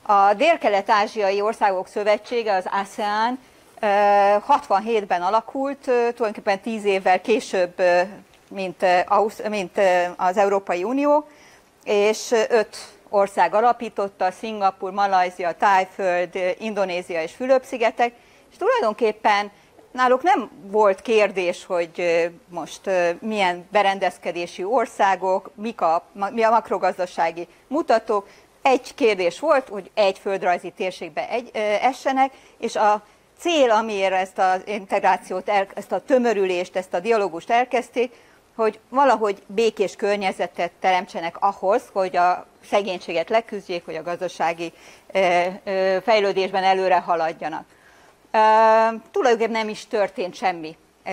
A Dél-Kelet-Ázsiai Országok Szövetsége, az ASEAN 67-ben alakult, tulajdonképpen 10 évvel később, mint az Európai Unió, és 5 ország alapította: Szingapúr, Malajzia, Tájföld, Indonézia és Fülöp-szigetek, és tulajdonképpen náluk nem volt kérdés, hogy most milyen berendezkedési országok, mi a makrogazdasági mutatók. Egy kérdés volt, hogy egy földrajzi térségbe essenek, és a cél, amiért ezt az integrációt, ezt a tömörülést, ezt a dialógust elkezdték, hogy valahogy békés környezetet teremtsenek ahhoz, hogy a szegénységet leküzdjék, hogy a gazdasági fejlődésben előre haladjanak. Tulajdonképpen nem is történt semmi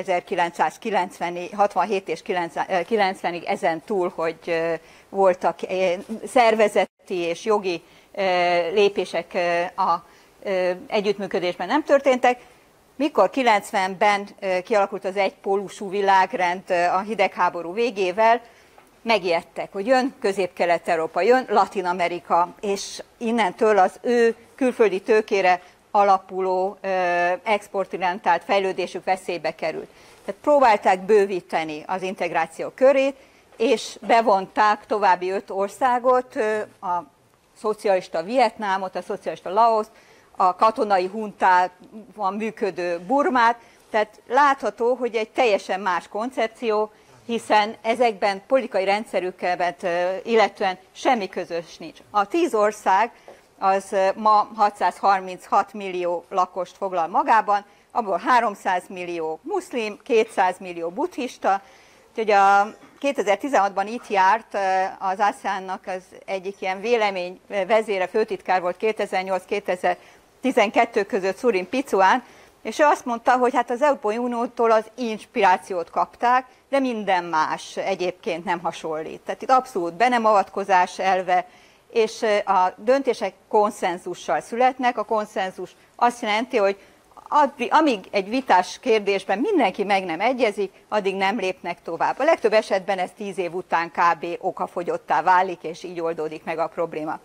1967 és 90-ig ezen túl, hogy voltak szervezeti és jogi lépések a együttműködésben nem történtek. Mikor 90-ben kialakult az egypólusú világrend a hidegháború végével, megijedtek, hogy jön Közép-Kelet-Európa, jön Latin-Amerika, és innentől az ő külföldi tőkére alapuló exportorientált fejlődésük veszélybe került. Tehát próbálták bővíteni az integráció körét, és bevonták további 5 országot, a szocialista Vietnámot, a szocialista Laoszt, a katonai huntában működő Burmát, tehát látható, hogy egy teljesen más koncepció, hiszen ezekben politikai rendszerüket illetően semmi közös nincs. A 10 ország az ma 636 millió lakost foglal magában, abból 300 millió muszlim, 200 millió buddhista. Úgyhogy a 2016-ban itt járt az ASEAN-nak az egyik ilyen vélemény vezére, főtitkár volt 2008-2012 között Surin Pitsuan, és ő azt mondta, hogy hát az Európai Uniótól az inspirációt kapták, de minden más egyébként nem hasonlít. Tehát itt abszolút be nem avatkozás elve, és a döntések konszenzussal születnek. A konszenzus azt jelenti, hogy amíg egy vitás kérdésben mindenki meg nem egyezik, addig nem lépnek tovább. A legtöbb esetben ez 10 év után kb. Okafogyottá válik, és így oldódik meg a probléma.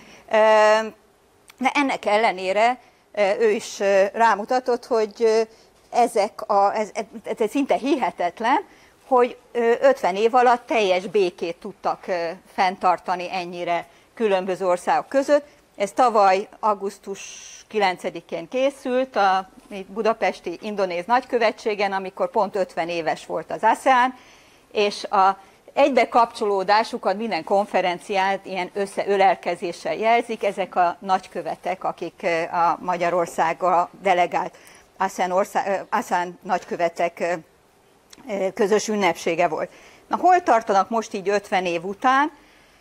De ennek ellenére ő is rámutatott, hogy ez szinte hihetetlen, hogy 50 év alatt teljes békét tudtak fenntartani ennyire különböző országok között. Ez tavaly augusztus 9-én készült a budapesti indonéz nagykövetségen, amikor pont 50 éves volt az ASEAN, és a egybekapcsolódásukat minden konferenciát ilyen összeölelkezéssel jelzik. Ezek a nagykövetek, akik a Magyarországra delegált ASEAN nagykövetek közös ünnepsége volt. Na, hol tartanak most így 50 év után?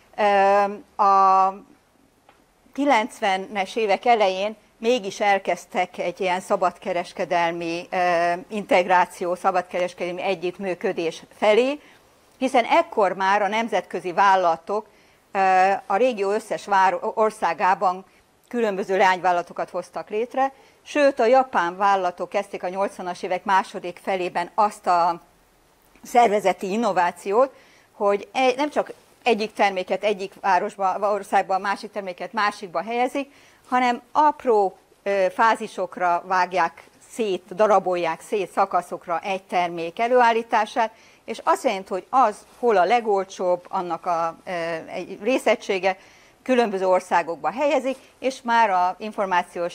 A 90-es évek elején mégis elkezdtek egy ilyen szabadkereskedelmi integráció, szabadkereskedelmi együttműködés felé, hiszen ekkor már a nemzetközi vállalatok a régió összes országában különböző leányvállalatokat hoztak létre, sőt a japán vállalatok kezdték a 80-as évek második felében azt a szervezeti innovációt, hogy nem csak egyik terméket egyik országban, másik terméket másikba helyezik, hanem apró fázisokra vágják szét, darabolják szét szakaszokra egy termék előállítását, és azt jelenti, hogy az, hol a legolcsóbb, annak egy részegysége különböző országokba helyezik, és már a információs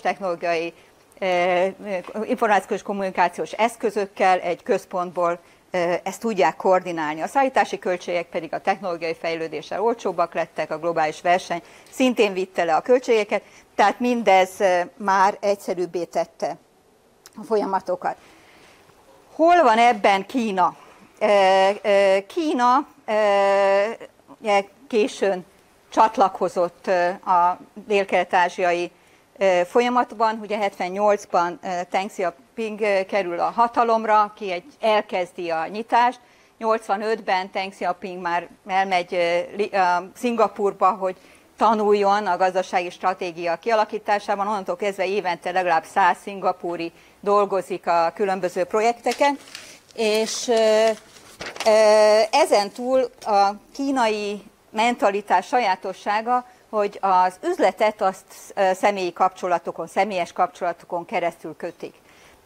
kommunikációs eszközökkel egy központból ezt tudják koordinálni. A szállítási költségek pedig a technológiai fejlődéssel olcsóbbak lettek, a globális verseny szintén vitte le a költségeket, tehát mindez már egyszerűbbé tette a folyamatokat. Hol van ebben Kína? Kína későn csatlakozott a dél-kelet-ázsiai folyamatban. Ugye 78-ban Deng Xiaoping kerül a hatalomra, aki elkezdi a nyitást. 85-ben Deng Xiaoping már elmegy Szingapúrba, hogy tanuljon a gazdasági stratégia kialakításában. Onnantól kezdve évente legalább 100 szingapúri dolgozik a különböző projekteken, és ezen túl a kínai mentalitás sajátossága, hogy az üzletet azt személyi kapcsolatokon, személyes kapcsolatokon keresztül kötik.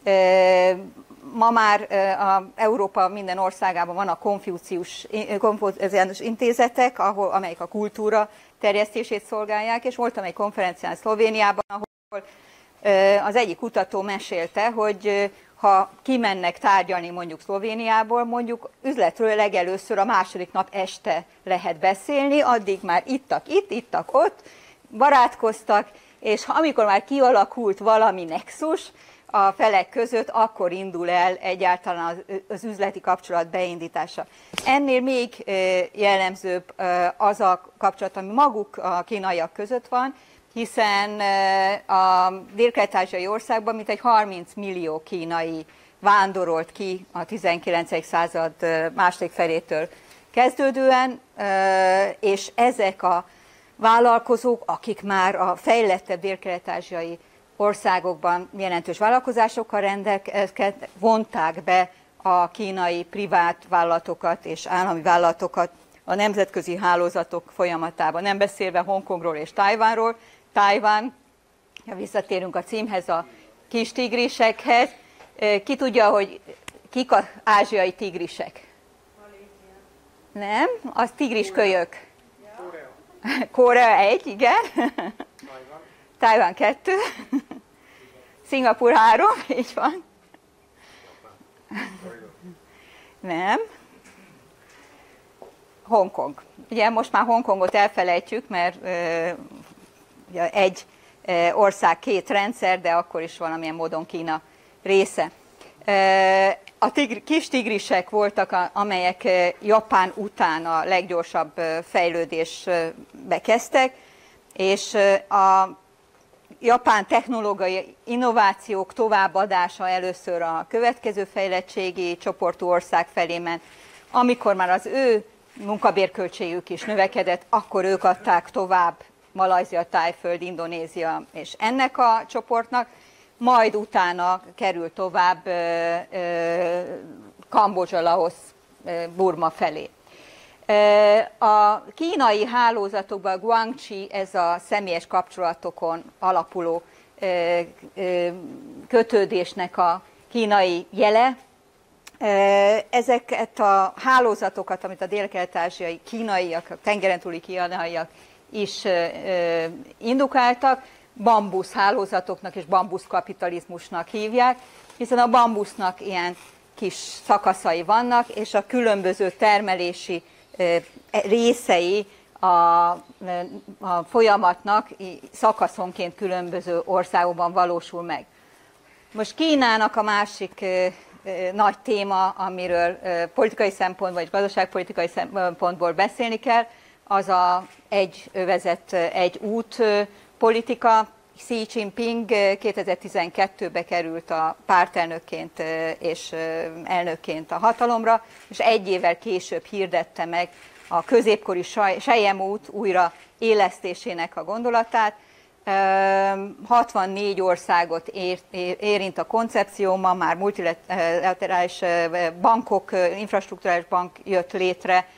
Ma már Európa minden országában van a konfucius intézetek, amelyek a kultúra terjesztését szolgálják, és voltam egy konferencián Szlovéniában, ahol az egyik kutató mesélte, hogy ha kimennek tárgyalni mondjuk Szlovéniából, mondjuk üzletről legelőször a második nap este lehet beszélni, addig már ittak ott, barátkoztak, és amikor már kialakult valami nexus a felek között, akkor indul el egyáltalán az üzleti kapcsolat beindítása. Ennél még jellemzőbb az a kapcsolat, ami maguk a kínaiak között van, hiszen a dél-kelet-ázsiai országban mintegy 30 millió kínai vándorolt ki a 19. század második felétől kezdődően, és ezek a vállalkozók, akik már a fejlettebb dél-kelet-ázsiai országokban jelentős vállalkozásokkal rendelkeztek, vonták be a kínai privát vállalatokat és állami vállalatokat a nemzetközi hálózatok folyamatában. Nem beszélve Hongkongról és Tajvánról. Tajván, ha visszatérünk a címhez, a kis tigrisekhez. Ki tudja, hogy kik az ázsiai tigrisek? Nem, az tigriskölyök. Korea 1, igen. Tajván 2. Szingapúr 3, így van. Nem. Hongkong. Ugye most már Hongkongot elfelejtjük, mert ugye egy ország, két rendszer, de akkor is valamilyen módon Kína része. A kis tigrisek voltak, amelyek Japán után a leggyorsabb fejlődésbe kezdtek, és a japán technológiai innovációk továbbadása először a következő fejlettségi csoportú ország felé ment. Amikor már az ő munkabérköltségük is növekedett, akkor ők adták tovább Malajzia, Tájföld, Indonézia és ennek a csoportnak, majd utána kerül tovább Kambodzsa, Laosz, Burma felé. A kínai hálózatokban a guangxi, ez a személyes kapcsolatokon alapuló kötődésnek a kínai jele. Ezeket a hálózatokat, amit a dél-kelet-ázsiai kínaiak, a tengeren túli kínaiak is indukáltak, bambusz hálózatoknak és bambusz kapitalizmusnak hívják, hiszen a bambusznak ilyen kis szakaszai vannak, és a különböző termelési részei a folyamatnak szakaszonként különböző országokban valósul meg. Most Kínának a másik nagy téma, amiről politikai szempontból vagy gazdaságpolitikai szempontból beszélni kell, az a egy övezet, egy út politika. Xi Jinping 2012-ben került a pártelnökként és elnökként a hatalomra, és egy évvel később hirdette meg a középkori Sejem út újra élesztésének a gondolatát. 64 országot érint a koncepció, ma már multilaterális bankok, infrastrukturális bank jött létre,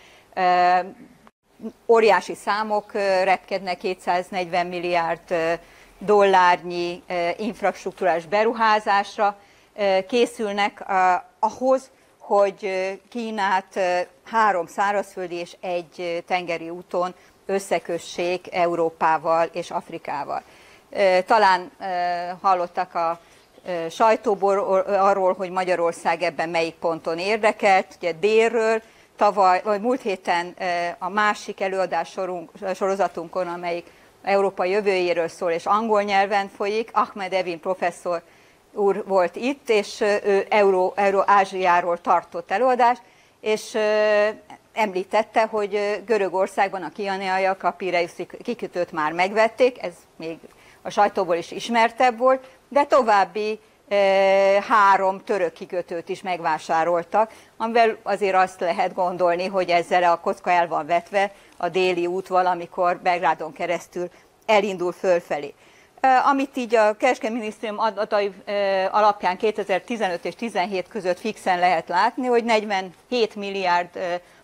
óriási számok repkednek, 240 milliárd dollárnyi infrastrukturális beruházásra készülnek ahhoz, hogy Kínát 3 szárazföldi és 1 tengeri úton összekössék Európával és Afrikával. Talán hallottak a sajtóból arról, hogy Magyarország ebben melyik ponton érdekelt, ugye délről. Vagy múlt héten a másik előadás sorozatunkon, amelyik Európa jövőjéről szól, és angol nyelven folyik, Ahmed Evin professzor úr volt itt, és ő Euró-Ázsiáról tartott előadást, és említette, hogy Görögországban a kínaiak a Pireuszi kikötőt már megvették, ez még a sajtóból is ismertebb volt, de további 3 török kikötőt is megvásároltak, amivel azért azt lehet gondolni, hogy ezzel a kocka el van vetve, a déli út valamikor Belgrádon keresztül elindul fölfelé. Amit így a Kereskedelmi Minisztérium adatai alapján 2015 és 2017 között fixen lehet látni, hogy 47 milliárd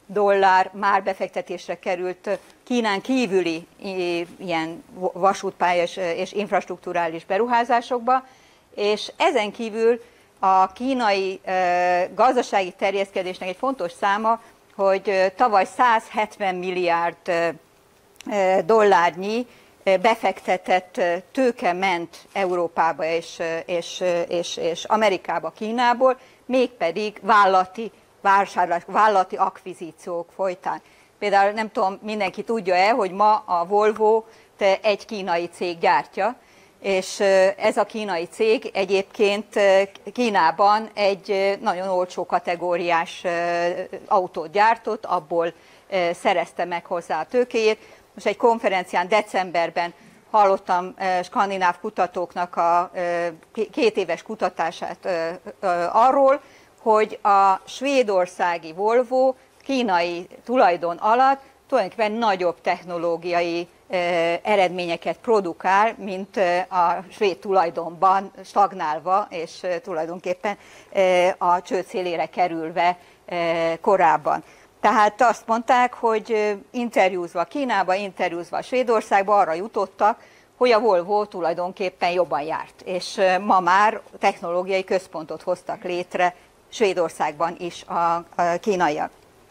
dollár már befektetésre került Kínán kívüli ilyen vasútpálya és infrastrukturális beruházásokba, és ezen kívül a kínai gazdasági terjeszkedésnek egy fontos száma, hogy tavaly 170 milliárd dollárnyi befektetett tőke ment Európába és Amerikába Kínából, mégpedig vállalati akvizíciók folytán. Például nem tudom, mindenki tudja-e, hogy ma a Volvo egy kínai cég gyártja, és ez a kínai cég egyébként Kínában egy nagyon olcsó kategóriás autót gyártott, abból szerezte meg hozzá a tőkéjét. Most egy konferencián decemberben hallottam skandináv kutatóknak a 2 éves kutatását arról, hogy a svédországi Volvo kínai tulajdon alatt tulajdonképpen nagyobb technológiai eredményeket produkál, mint a svéd tulajdonban stagnálva, és tulajdonképpen a csőd szélére kerülve korábban. Tehát azt mondták, hogy interjúzva Kínába, interjúzva Svédországba arra jutottak, hogy a Volvo tulajdonképpen jobban járt, és ma már technológiai központot hoztak létre Svédországban is a kínaiak.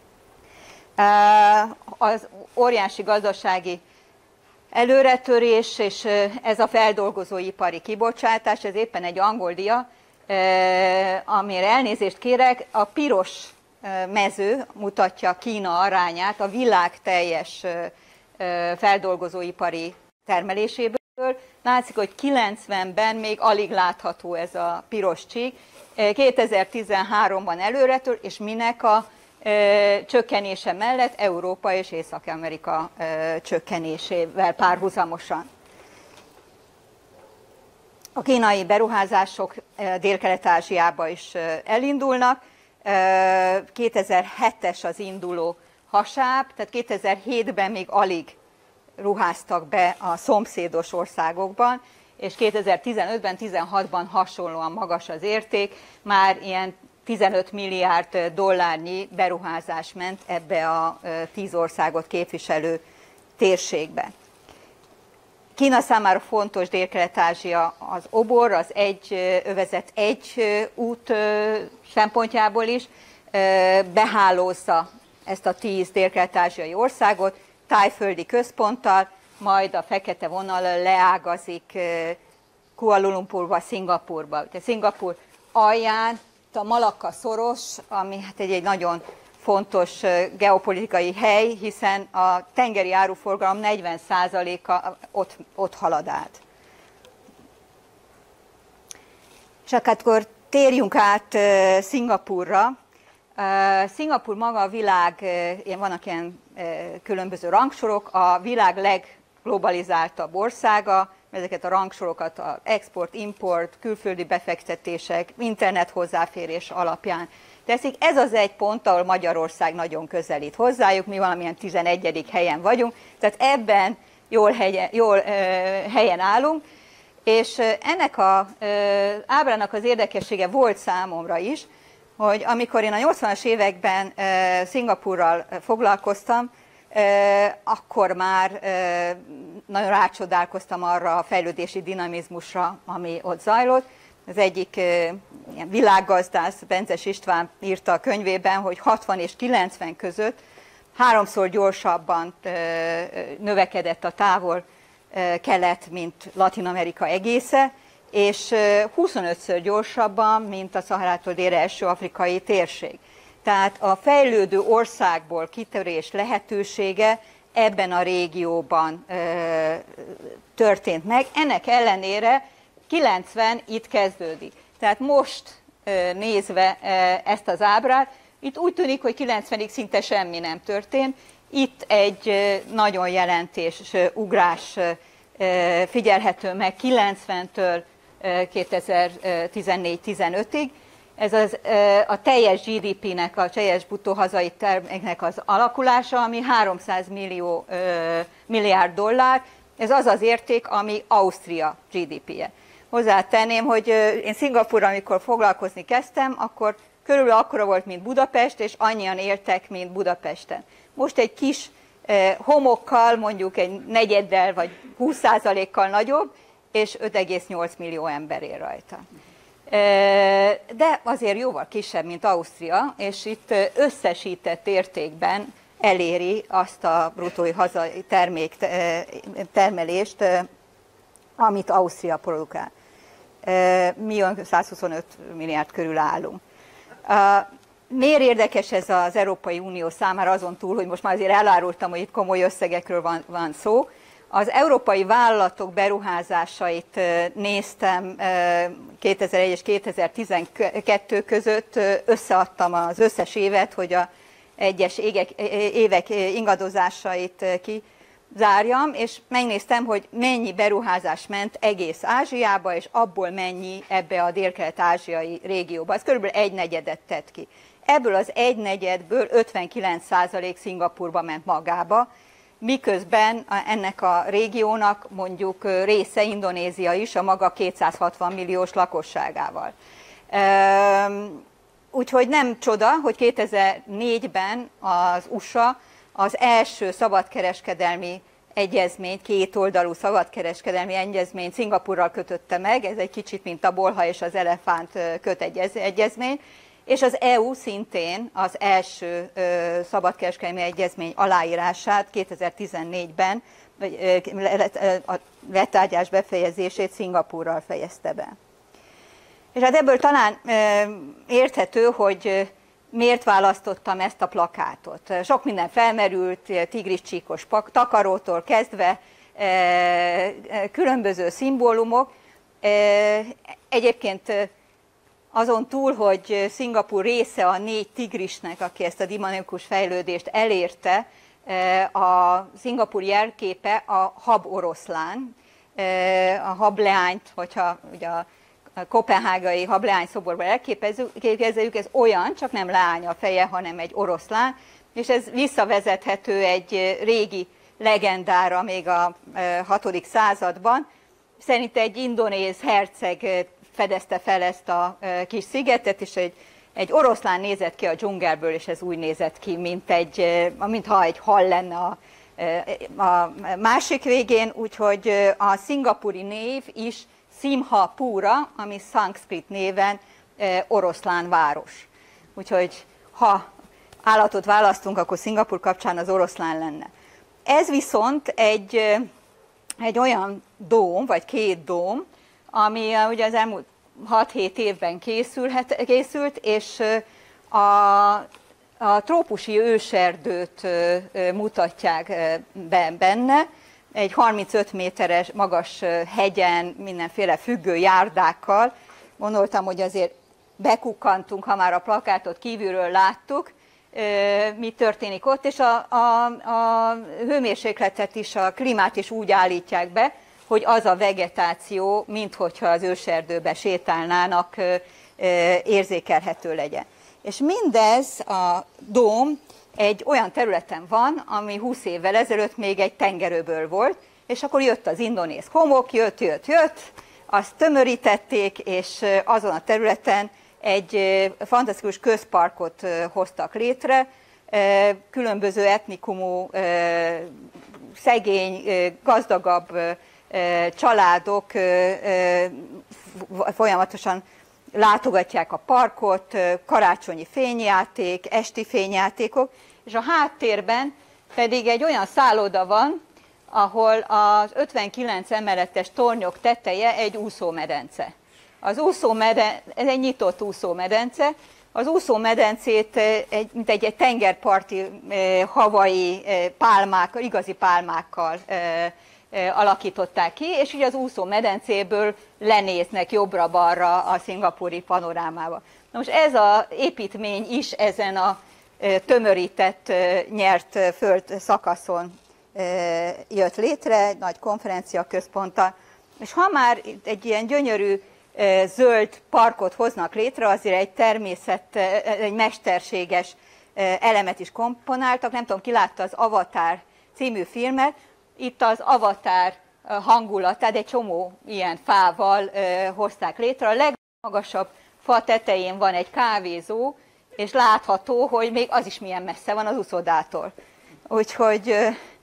Az óriási gazdasági előretörés, és ez a feldolgozóipari kibocsátás, ez éppen egy angol dia, amire elnézést kérek, a piros mező mutatja Kína arányát a világ teljes feldolgozóipari termeléséből. Látszik, hogy 90-ben még alig látható ez a piros csík, 2013-ban előretör, és minek a csökkenése mellett Európa és Észak-Amerika csökkenésével párhuzamosan. A kínai beruházások Dél-Kelet-Ázsiába is elindulnak. 2007-es az induló hasáb, tehát 2007-ben még alig ruháztak be a szomszédos országokban, és 2015-ben, 16-ban hasonlóan magas az érték, már ilyen 15 milliárd dollárnyi beruházás ment ebbe a 10 országot képviselő térségbe. Kína számára fontos Dél-Kelet-Ázsia az obor, az övezet egy út szempontjából is behálózza ezt a 10 dél-kelet-ázsiai országot, tájföldi központtal, majd a fekete vonal leágazik Kuala Lumpurba, Szingapurba. Ugye Szingapur alján a Malakka-szoros, ami hát egy nagyon fontos geopolitikai hely, hiszen a tengeri áruforgalom 40%-a ott halad át. Csak akkor térjünk át Szingapurra. Szingapur maga a világ, vannak ilyen különböző rangsorok, a világ legglobalizáltabb országa, ezeket a rangsorokat az export, import, külföldi befektetések, internet hozzáférés alapján teszik. Ez az egy pont, ahol Magyarország nagyon közelít hozzájuk, mi valamilyen 11. helyen vagyunk, tehát ebben jól helyen állunk, és ennek az ábrának az érdekessége volt számomra is, hogy amikor én a 80-as években Szingapurral foglalkoztam, akkor már nagyon rácsodálkoztam arra a fejlődési dinamizmusra, ami ott zajlott. Az egyik ilyen világgazdász, Benzes István írta a könyvében, hogy 60 és 90 között 3-szor gyorsabban növekedett a távol-kelet, mint Latin-Amerika egésze, és 25-ször gyorsabban, mint a Szaharától délre eső afrikai térség. Tehát a fejlődő országból kitörés lehetősége ebben a régióban történt meg. Ennek ellenére 90 itt kezdődik. Tehát most nézve ezt az ábrát, itt úgy tűnik, hogy 90-ig szinte semmi nem történt. Itt egy nagyon jelentős ugrás figyelhető meg 90-től 2014-15-ig. Ez a teljes GDP-nek, a teljes bruttó hazai terméknek az alakulása, ami 300 milliárd dollár. Ez az az érték, ami Ausztria GDP-je. Hozzátenném, hogy én Szingapúrral, amikor foglalkozni kezdtem, akkor körülbelül akkora volt, mint Budapest, és annyian éltek, mint Budapesten. Most egy kis homokkal, mondjuk egy negyeddel vagy 20%-kal nagyobb, és 5,8 millió ember él rajta. De azért jóval kisebb, mint Ausztria, és itt összesített értékben eléri azt a bruttó hazai termelést, amit Ausztria produkál. Mi 125 milliárd körül állunk. Miért érdekes ez az Európai Unió számára, azon túl, hogy most már azért elárultam, hogy itt komoly összegekről van szó. Az európai vállalatok beruházásait néztem 2001 és 2012 között, összeadtam az összes évet, hogy az egyes évek ingadozásait kizárjam, és megnéztem, hogy mennyi beruházás ment egész Ázsiába, és abból mennyi ebbe a délkelet-ázsiai régióba. Ez körülbelül 1/4 tett ki. Ebből az 1/4-ből 59% Szingapúrba ment magába, miközben ennek a régiónak mondjuk része Indonézia is a maga 260 milliós lakosságával. Úgyhogy nem csoda, hogy 2004-ben az USA az első szabadkereskedelmi egyezményt, kétoldalú szabadkereskedelmi egyezményt Szingapúrral kötötte meg, ez egy kicsit mint a bolha és az elefánt köt egyezmény, és az EU szintén az első szabadkereskedelmi egyezmény aláírását 2014-ben, a letárgyás befejezését Szingapúrral fejezte be. És hát ebből talán érthető, hogy miért választottam ezt a plakátot. Sok minden felmerült, tigriscsíkos takarótól kezdve, különböző szimbólumok. Egyébként azon túl, hogy Szingapúr része a 4 tigrisnek, aki ezt a dinamikus fejlődést elérte, a szingapúri jelképe a haboroszlán, a hableányt, hogyha ugye a kopenhágai hableány szoborban elképezzük, ez olyan, csak nem leány a feje, hanem egy oroszlán, és ez visszavezethető egy régi legendára még a 6. században. Szerint egy indonéz herceg fedezte fel ezt a kis szigetet, és egy oroszlán nézett ki a dzsungelből, és ez úgy nézett ki, mintha egy hal lenne a másik végén, úgyhogy a szingapúri név is Simhapura, ami szanszkrit néven oroszlán város. Úgyhogy ha állatot választunk, akkor Szingapúr kapcsán az oroszlán lenne. Ez viszont egy olyan dóm, vagy 2 dóm, ami ugye az elmúlt 6-7 évben készült, és a trópusi őserdőt mutatják benne, egy 35 méteres magas hegyen, mindenféle függő járdákkal. Gondoltam, hogy azért bekukkantunk, ha már a plakátot kívülről láttuk, mi történik ott, és a hőmérsékletet is, a klímát is úgy állítják be, hogy az a vegetáció, minthogyha az őserdőbe sétálnának, érzékelhető legyen. És mindez a dóm egy olyan területen van, ami 20 évvel ezelőtt még egy tengeröböl volt, és akkor jött az indonéz homok, jött, azt tömörítették, és azon a területen egy fantasztikus közparkot hoztak létre, különböző etnikumú, szegény, gazdagabb családok folyamatosan látogatják a parkot, karácsonyi fényjáték, esti fényjátékok, és a háttérben pedig egy olyan szálloda van, ahol az 59 emeletes tornyok teteje egy úszómedence. Ez egy nyitott úszómedence. Az úszómedencét mint egy tengerparti havai pálmákkal, igazi pálmákkal alakították ki, és ugye az úszómedencéből lenéznek jobbra-balra a szingapúri panorámába. Na most ez az építmény is ezen a tömörített, nyert föld szakaszon jött létre, egy nagy konferenciaközponttal, és ha már egy ilyen gyönyörű zöld parkot hoznak létre, azért egy mesterséges elemet is komponáltak. Nem tudom, ki látta az Avatar című filmet, itt az Avatar hangulatát egy csomó ilyen fával hozták létre. A legmagasabb fa tetején van egy kávézó, és látható, hogy még az is milyen messze van az uszodától. Úgyhogy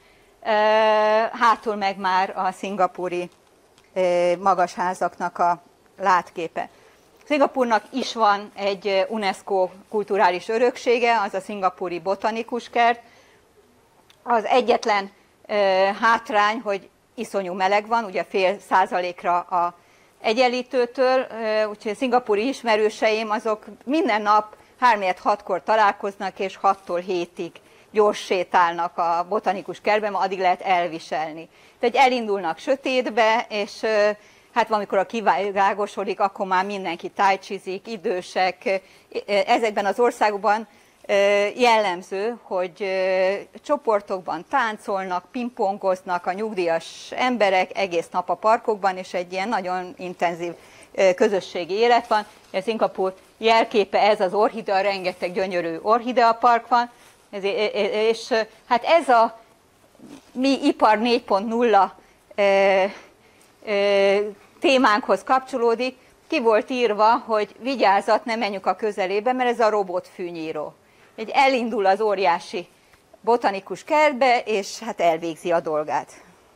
hátul meg már a szingapúri magasházaknak a látképe. Szingapúrnak is van egy UNESCO kulturális öröksége, az a szingapúri botanikus kert. Az egyetlen hátrány, hogy iszonyú meleg van, ugye fél százalékra a egyenlítőtől, úgyhogy a szingapúri ismerőseim azok minden nap 3-6-kor találkoznak, és 6-tól 7-ig gyors sétálnak a botanikus kertben, addig lehet elviselni. Tehát elindulnak sötétbe, és hát valamikor a kivágosodik, akkor már mindenki tájcsizik, idősek. Ezekben az országokban jellemző, hogy csoportokban táncolnak, pingpongoznak a nyugdíjas emberek egész nap a parkokban, és egy ilyen nagyon intenzív közösségi élet van. Szingapúr jelképe ez az orchidea, rengeteg gyönyörű orchidea park van, és hát ez a mi ipar 4.0 témánkhoz kapcsolódik. Ki volt írva, hogy vigyázzat, ne menjünk a közelébe, mert ez a robotfűnyíró. Elindul az óriási botanikus kertbe, és hát elvégzi a dolgát.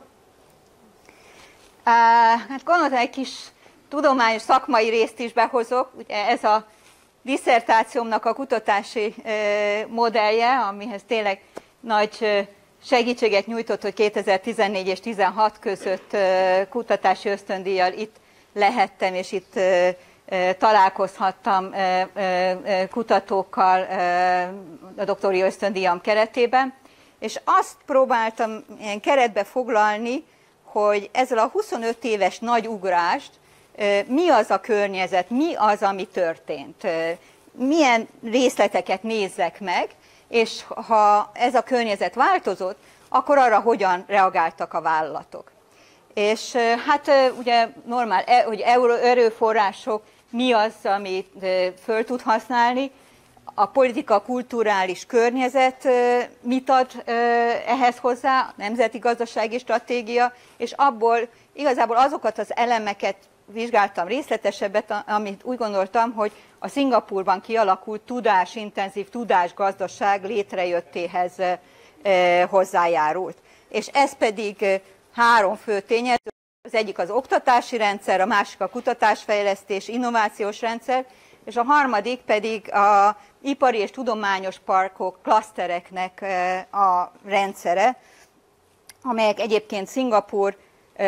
Hát gondoltam, egy kis tudományos szakmai részt is behozok. Ugye ez a disszertációmnak a kutatási modellje, amihez tényleg nagy segítséget nyújtott, hogy 2014 és 2016 között kutatási ösztöndíjjal itt lehettem, és itt találkozhattam kutatókkal a doktori ösztöndíjam keretében, és azt próbáltam ilyen keretbe foglalni, hogy ezzel a 25 éves nagy ugrást mi az a környezet, mi az, ami történt, milyen részleteket nézzek meg, és ha ez a környezet változott, akkor arra hogyan reagáltak a vállalatok. És hát ugye normál, hogy erőforrások, mi az, amit föl tud használni, a politika, kulturális környezet mit ad ehhez hozzá, a nemzeti gazdasági stratégia, és abból igazából azokat az elemeket vizsgáltam részletesebbet, amit úgy gondoltam, hogy a Szingapúrban kialakult intenzív tudásgazdaság létrejöttéhez hozzájárult. És ez pedig 3 fő tényező, az egyik az oktatási rendszer, a másik a kutatásfejlesztés, innovációs rendszer, és a harmadik pedig az ipari és tudományos parkok, klasztereknek a rendszere, amelyek egyébként Szingapúr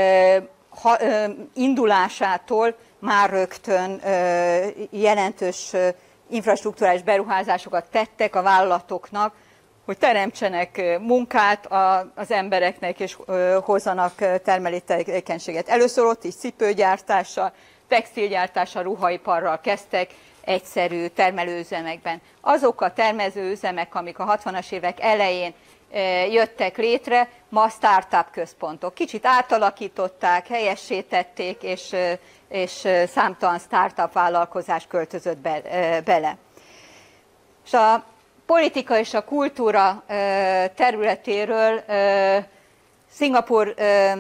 indulásától már rögtön jelentős infrastrukturális beruházásokat tettek a vállalatoknak, hogy teremtsenek munkát az embereknek, és hozzanak termelő tevékenységet. Először ott is cipőgyártással, textilgyártással, ruhaiparral kezdtek egyszerű termelőüzemekben. Azok a termelőüzemek, amik a 60-as évek elején jöttek létre, ma startup központok. Kicsit átalakították, helyesítették, és számtalan startup vállalkozás költözött bele. És a politika és a kultúra területéről Szingapúr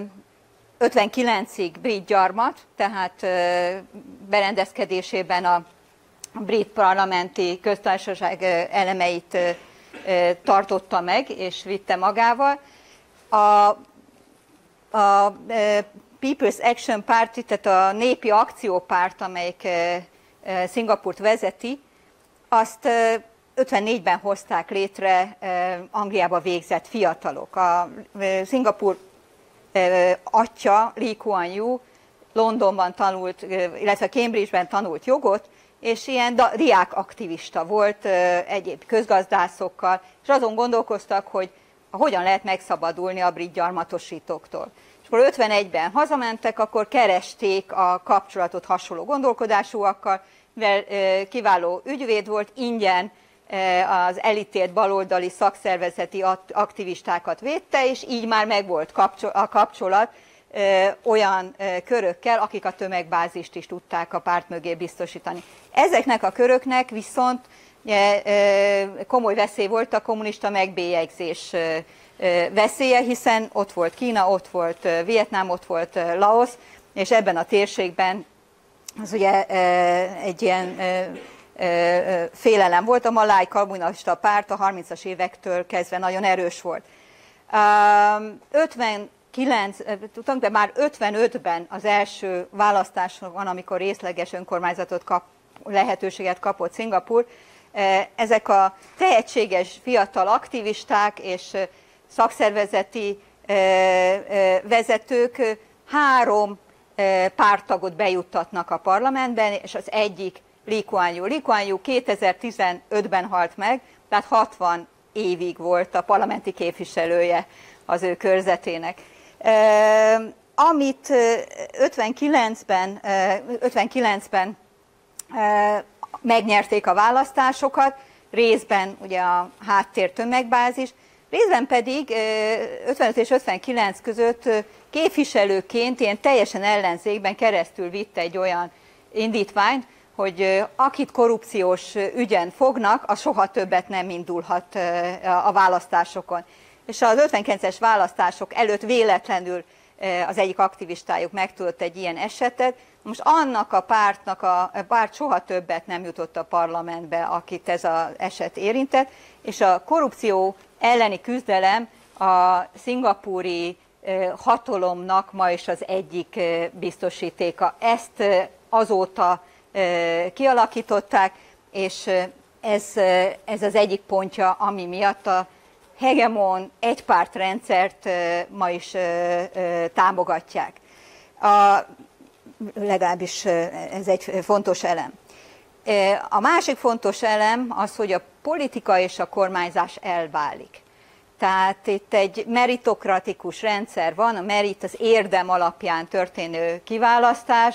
59-ig brit gyarmat, tehát berendezkedésében a brit parlamenti köztársaság elemeit tartotta meg és vitte magával. A People's Action Party, tehát a népi akciópárt, amelyik Szingapúrt vezeti, azt 54-ben hozták létre Angliába végzett fiatalok. A Szingapúr atya, Lee Kuan Yew Londonban tanult, illetve Cambridge-ben tanult jogot, és ilyen diákaktivista volt egyéb közgazdászokkal, és azon gondolkoztak, hogy hogyan lehet megszabadulni a brit gyarmatosítóktól. És akkor 51-ben hazamentek, akkor keresték a kapcsolatot hasonló gondolkodásúakkal, mivel kiváló ügyvéd volt, ingyen az elítélt baloldali szakszervezeti aktivistákat védte, és így már megvolt a kapcsolat olyan körökkel, akik a tömegbázist is tudták a párt mögé biztosítani. Ezeknek a köröknek viszont komoly veszély volt a kommunista megbélyegzés veszélye, hiszen ott volt Kína, ott volt Vietnám, ott volt Laosz, és ebben a térségben az ugye egy ilyen félelem volt. A maláj kommunista párt a 30-as évektől kezdve nagyon erős volt. 59, már 55-ben az első választáson van, amikor részleges önkormányzatot lehetőséget kapott Szingapúr. Ezek a tehetséges fiatal aktivisták és szakszervezeti vezetők 3 párttagot bejuttatnak a parlamentben, és az egyik Lee Kuan Yew. Lee Kuan Yew 2015-ben halt meg, tehát 60 évig volt a parlamenti képviselője az ő körzetének. Amit 59-ben megnyerték a választásokat, részben ugye a háttér tömegbázis, részben pedig 55 és 59 között képviselőként ilyen teljesen ellenzékben keresztül vitte egy olyan indítványt, hogy akit korrupciós ügyen fognak, az soha többet nem indulhat a választásokon. És az 59-es választások előtt véletlenül az egyik aktivistájuk megtudott egy ilyen esetet. Most annak a párt soha többet nem jutott a parlamentbe, akit ez az eset érintett, és a korrupció elleni küzdelem a szingapúri hatalomnak ma is az egyik biztosítéka. Ezt azóta kialakították, és ez az egyik pontja, ami miatt a hegemon egypártrendszert ma is támogatják. Legalábbis ez egy fontos elem. A másik fontos elem az, hogy a politika és a kormányzás elválik. Tehát itt egy meritokratikus rendszer van, a merit az érdem alapján történő kiválasztás,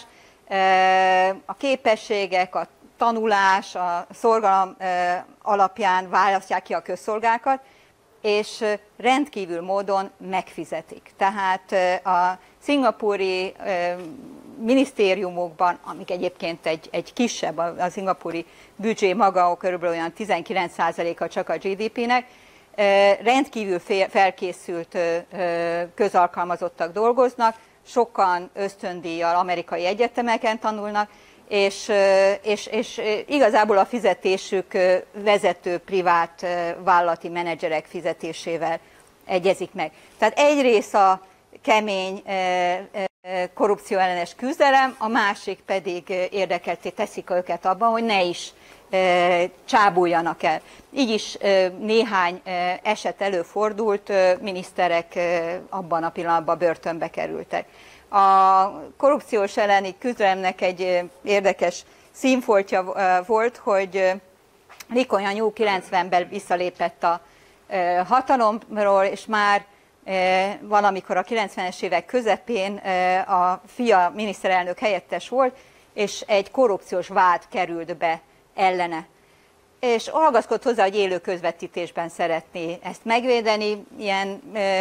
a képességek, a tanulás, a szorgalom alapján választják ki a közszolgákat, és rendkívül módon megfizetik. Tehát a szingapúri minisztériumokban, amik egyébként egy kisebb, a szingapúri büdzsé maga körülbelül olyan 19%-a csak a GDP-nek, rendkívül felkészült közalkalmazottak dolgoznak, sokan ösztöndíjjal amerikai egyetemeken tanulnak, és igazából a fizetésük vezető privát vállalati menedzserek fizetésével egyezik meg. Tehát egyrészt a kemény korrupcióellenes küzdelem, a másik pedig érdekeltté teszik őket abban, hogy ne is csábuljanak el. Így is néhány eset előfordult, miniszterek abban a pillanatban börtönbe kerültek. A korrupciós elleni küzdelemnek egy érdekes színfoltja volt, hogy Lee Kuan Yew 90-ben visszalépett a hatalomról, és már valamikor a 90-es évek közepén a fia miniszterelnök helyettes volt, és egy korrupciós vád került be ellene. És ragaszkodott hozzá, hogy élő közvetítésben szeretné ezt megvédeni, ilyen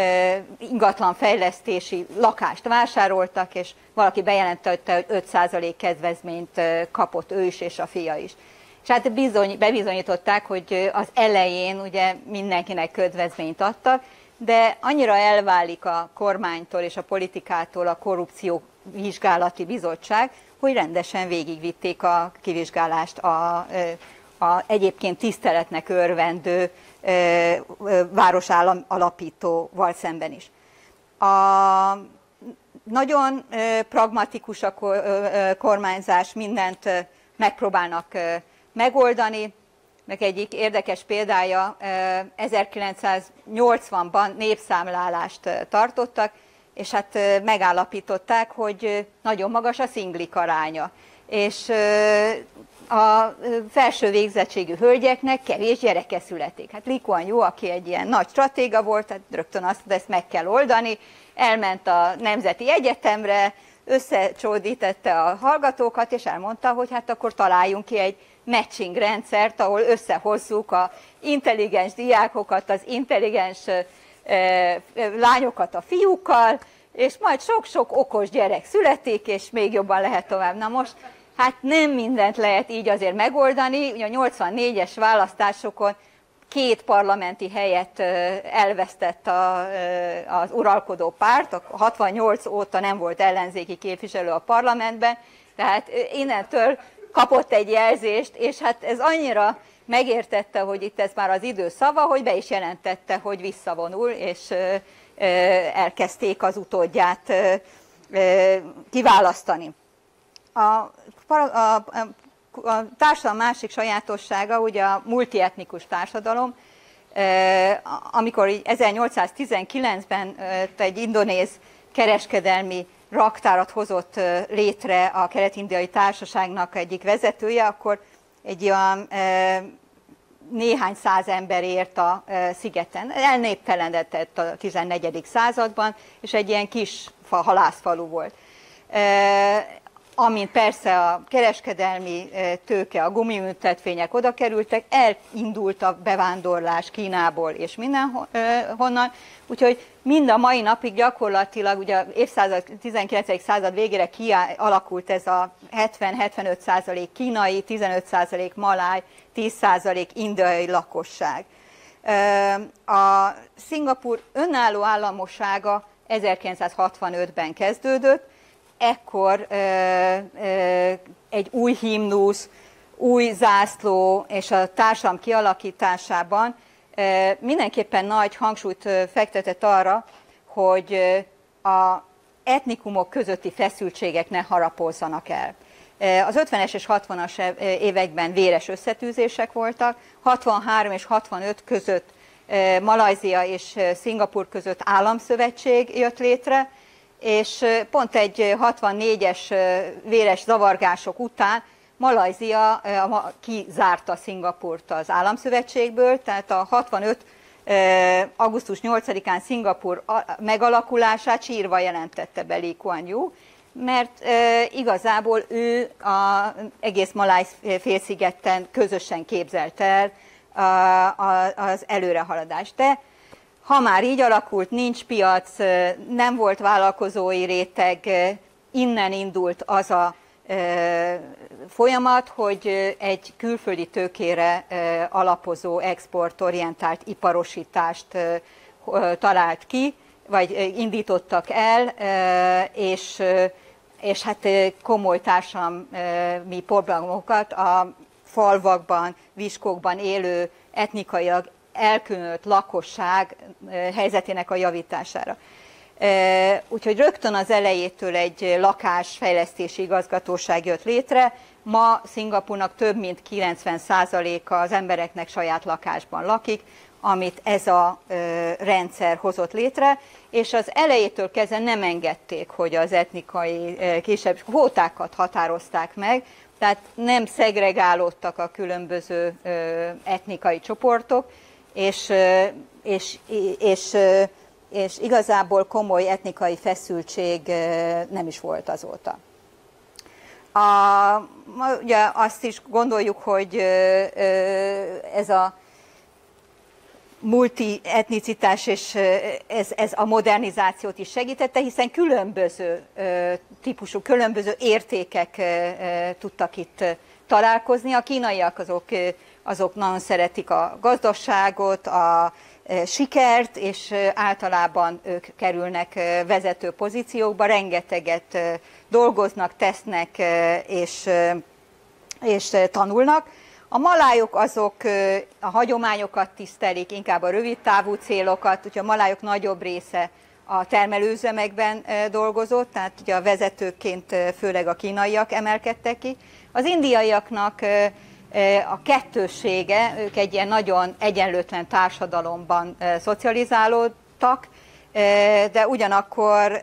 ingatlanfejlesztési lakást vásároltak, és valaki bejelentette, hogy 5% kedvezményt kapott ő is, és a fia is. És hát bebizonyították, hogy az elején ugye mindenkinek kedvezményt adtak, de annyira elválik a kormánytól és a politikától a korrupció vizsgálati bizottság, hogy rendesen végigvitték a kivizsgálást a egyébként tiszteletnek örvendő városállam alapítóval szemben is. Nagyon pragmatikus a kormányzás, mindent megpróbálnak megoldani. Meg egyik érdekes példája, 1980-ban népszámlálást tartottak, és hát megállapították, hogy nagyon magas a szinglik aránya. És a felső végzettségű hölgyeknek kevés gyereke születik. Hát Lee Kuan Yew, aki egy ilyen nagy stratéga volt, tehát rögtön azt mondta, ezt meg kell oldani, elment a Nemzeti Egyetemre, összecsódítette a hallgatókat, és elmondta, hogy hát akkor találjunk ki egy matching rendszert, ahol összehozzuk az intelligens diákokat, az intelligens lányokat a fiúkkal, és majd sok-sok okos gyerek születik, és még jobban lehet tovább. Na most, hát nem mindent lehet így azért megoldani. Ugye a 84-es választásokon 2 parlamenti helyet elvesztett az uralkodó párt, a 68 óta nem volt ellenzéki képviselő a parlamentben, Tehát innentől kapott egy jelzést, és hát ez annyira megértette, hogy itt ez már az idő szava, hogy be is jelentette, hogy visszavonul, és elkezdték az utódját kiválasztani. A társadalom másik sajátossága ugye a multietnikus társadalom, amikor 1819-ben egy indonéz kereskedelmi raktárat hozott létre a Kelet-indiai Társaságnak egyik vezetője, akkor egy olyan néhány száz ember ért a szigeten. Elnéptelenedett a 14. században, és egy ilyen kis halászfalu volt. Amint persze a kereskedelmi tőke, a gumiültetvények oda kerültek, elindult a bevándorlás Kínából és mindenhonnan, úgyhogy mind a mai napig gyakorlatilag, ugye 19. század végére alakult ez a 70-75% kínai, 15% maláj, 10% indiai lakosság. A Szingapúr önálló államossága 1965-ben kezdődött, ekkor egy új himnusz, új zászló és a társadalom kialakításában mindenképpen nagy hangsúlyt fektetett arra, hogy az etnikumok közötti feszültségek ne harapózzanak el. Az 50-es és 60-as években véres összetűzések voltak, 63 és 65 között Malajzia és Szingapúr között államszövetség jött létre, és pont egy 64-es véres zavargások után Malajzia kizárta Szingapúrt az államszövetségből, tehát a 65. augusztus 8-án Szingapúr megalakulását sírva jelentette be Lee Kuan Yew, mert igazából ő az egész Maláj félszigeten közösen képzelte el az előrehaladást. De ha már így alakult, nincs piac, nem volt vállalkozói réteg, innen indult az a folyamat, hogy egy külföldi tőkére alapozó, exportorientált iparosítást talált ki, vagy indítottak el, és hát komoly társadalmi problémokat a falvakban, viskókban élő etnikailag elkülönült lakosság helyzetének a javítására. Úgyhogy rögtön az elejétől egy lakásfejlesztési igazgatóság jött létre. Ma Szingapúrnak több mint 90%-a az embereknek saját lakásban lakik, amit ez a rendszer hozott létre, és az elejétől kezdve nem engedték, hogy az etnikai kisebb kvótákat határozták meg, tehát nem szegregálódtak a különböző etnikai csoportok, és igazából komoly etnikai feszültség nem is volt azóta. Ugye azt is gondoljuk, hogy ez a multietnicitás és ez a modernizációt is segítette, hiszen különböző típusú, különböző értékek tudtak itt találkozni. A kínaiak azok nagyon szeretik a gazdaságot, a sikert, és általában ők kerülnek vezető pozíciókba, rengeteget dolgoznak, tesznek és tanulnak. A malájok azok a hagyományokat tisztelik, inkább a rövidtávú célokat, úgyhogy a malájok nagyobb része a termelőüzemekben dolgozott, tehát ugye a vezetőként főleg a kínaiak emelkedtek ki. Az indiaiaknak a kettőssége, ők egy ilyen nagyon egyenlőtlen társadalomban szocializálódtak, de ugyanakkor,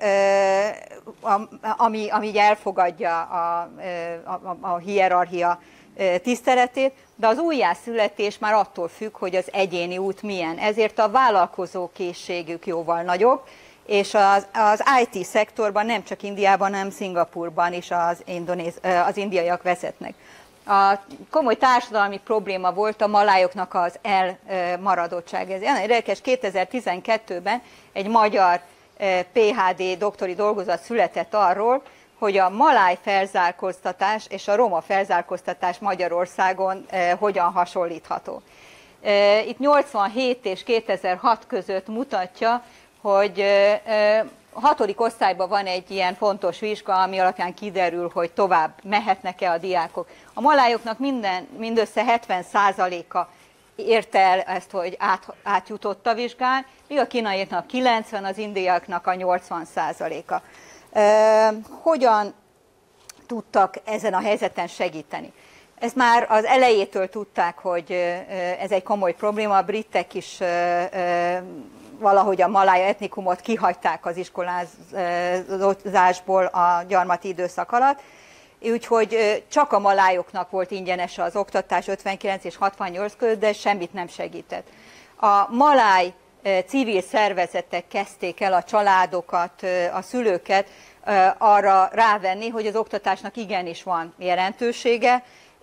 ami elfogadja a hierarchia tiszteletét, de az újjászületés már attól függ, hogy az egyéni út milyen. Ezért a vállalkozó készségük jóval nagyobb, és az IT szektorban nem csak Indiában, hanem Szingapúrban is az indiaiak vezetnek. A komoly társadalmi probléma volt a malájoknak az elmaradottság. Ez érdekes, 2012-ben egy magyar PhD doktori dolgozat született arról, hogy a maláj felzárkóztatás és a roma felzárkóztatás Magyarországon hogyan hasonlítható. Itt 87 és 2006 között mutatja, hogy A 6. osztályban van egy ilyen fontos vizsga, ami alapján kiderül, hogy tovább mehetnek-e a diákok. A malájoknak mindössze 70%-a érte el ezt, hogy átjutott a vizsgán, míg a kínaiaknak 90, az indiaiaknak a 80%-a. Hogyan tudtak ezen a helyzeten segíteni? Ezt már az elejétől tudták, hogy ez egy komoly probléma, a britek is valahogy a maláj etnikumot kihagyták az iskolázásból a gyarmati időszak alatt, úgyhogy csak a malájoknak volt ingyenes az oktatás 59 és 68 között, de semmit nem segített. A maláj civil szervezetek kezdték el a családokat, a szülőket arra rávenni, hogy az oktatásnak igenis van jelentősége,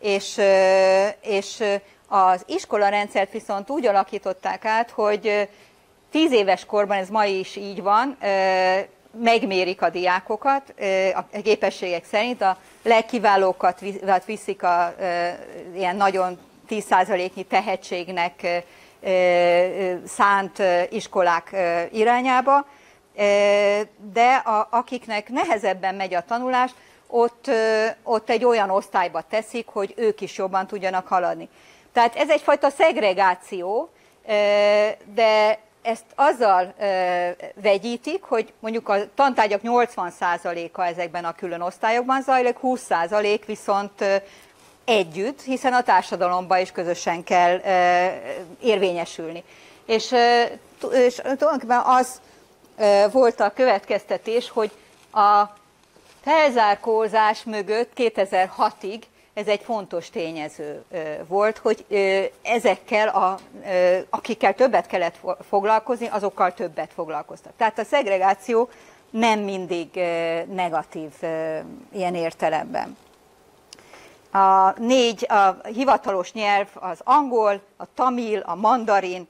és az iskolarendszert viszont úgy alakították át, hogy 10 éves korban, ez ma is így van, megmérik a diákokat a képességek szerint, a legkiválókat viszik a ilyen nagyon 10%-nyi tehetségnek szánt iskolák irányába, de akiknek nehezebben megy a tanulás, ott egy olyan osztályba teszik, hogy ők is jobban tudjanak haladni. Tehát ez egyfajta szegregáció, de ezt azzal vegyítik, hogy mondjuk a tantárgyak 80%-a ezekben a külön osztályokban zajlik, 20% viszont együtt, hiszen a társadalomban is közösen kell érvényesülni. És tulajdonképpen az volt a következtetés, hogy a felzárkózás mögött 2006-ig ez egy fontos tényező volt, hogy ezekkel, akikkel többet kellett foglalkozni, azokkal többet foglalkoztak. Tehát a szegregáció nem mindig negatív ilyen értelemben. A hivatalos nyelv az angol, a tamil, a mandarin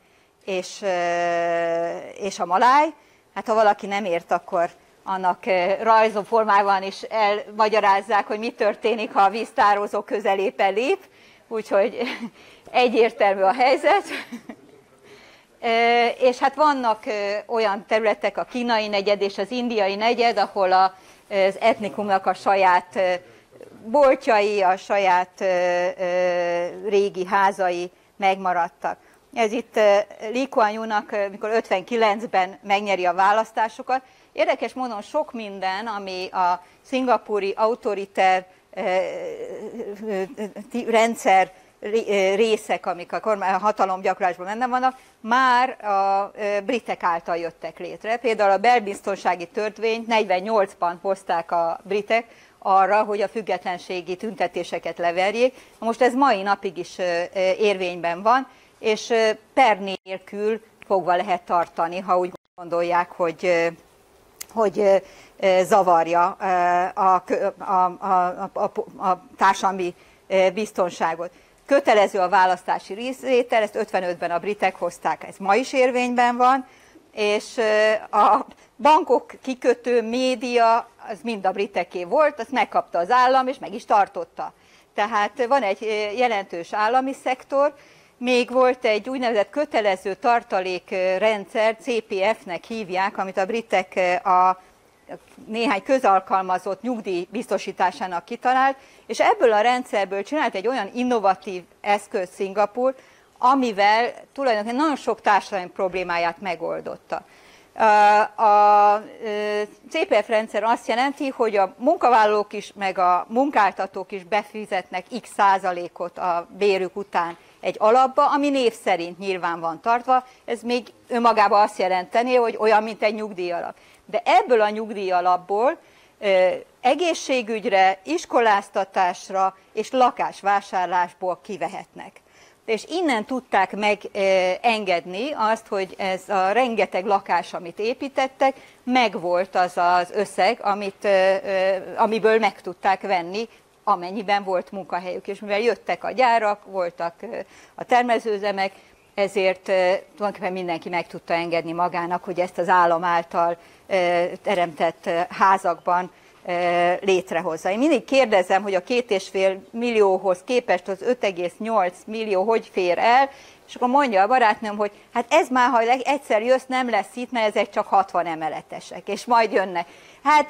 és a maláj. Hát ha valaki nem ért, akkor annak rajzformában is elmagyarázzák, hogy mi történik, ha a víztározó közelébe lép, úgyhogy egyértelmű a helyzet. És hát vannak olyan területek, a kínai negyed és az indiai negyed, ahol az etnikumnak a saját boltjai, a saját régi házai megmaradtak. Ez itt Lee Kuan Yew-nak, mikor 59-ben megnyeri a választásokat. Érdekes módon sok minden, ami a szingapúri autoriter rendszer részek, amik a hatalomgyakorlásban benne vannak, már a britek által jöttek létre. Például a belbiztonsági törvényt 48-ban hozták a britek arra, hogy a függetlenségi tüntetéseket leverjék. Most ez mai napig is érvényben van, és per nélkül fogva lehet tartani, ha úgy gondolják, hogy zavarja a társadalmi biztonságot. Kötelező a választási részvétel, ezt 55-ben a britek hozták, ez ma is érvényben van, és a bankok kikötő média, az mind a briteké volt, azt megkapta az állam, és meg is tartotta. Tehát van egy jelentős állami szektor, még volt egy úgynevezett kötelező tartalékrendszer, CPF-nek hívják, amit a britek a néhány közalkalmazott nyugdíj biztosításának kitalált, és ebből a rendszerből csinált egy olyan innovatív eszköz Szingapúr, amivel tulajdonképpen nagyon sok társadalmi problémáját megoldotta. A CPF rendszer azt jelenti, hogy a munkavállalók is, meg a munkáltatók is befizetnek x százalékot a bérük után egy alapba, ami név szerint nyilván van tartva, ez még önmagában azt jelenteni, hogy olyan, mint egy nyugdíjalap. De ebből a nyugdíjalapból egészségügyre, iskoláztatásra és lakásvásárlásból kivehetnek. És innen tudták megengedni azt, hogy ez a rengeteg lakás, amit építettek, megvolt az az összeg, amiből meg tudták venni, amennyiben volt munkahelyük. És mivel jöttek a gyárak, voltak a termeszőüzemek, ezért tulajdonképpen mindenki meg tudta engedni magának, hogy ezt az állam által teremtett házakban létrehozza. Én mindig kérdezem, hogy a 2,5 millióhoz képest az 5,8 millió hogy fér el, És akkor mondja a barátnőm, hogy hát ez már, ha egyszer jössz, nem lesz itt, mert ezek csak 60 emeletesek, és majd jönnek. Hát,